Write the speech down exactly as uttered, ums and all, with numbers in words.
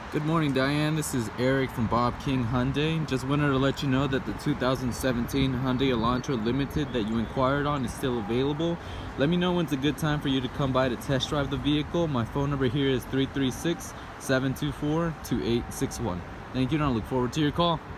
Good morning, Diane. This is Eric from Bob King Hyundai. Just wanted to let you know that the two thousand seventeen Hyundai Elantra Limited that you inquired on is still available. Let me know when's a good time for you to come by to test drive the vehicle. My phone number here is three three six, seven two four, two eight six one. Thank you, and I look forward to your call.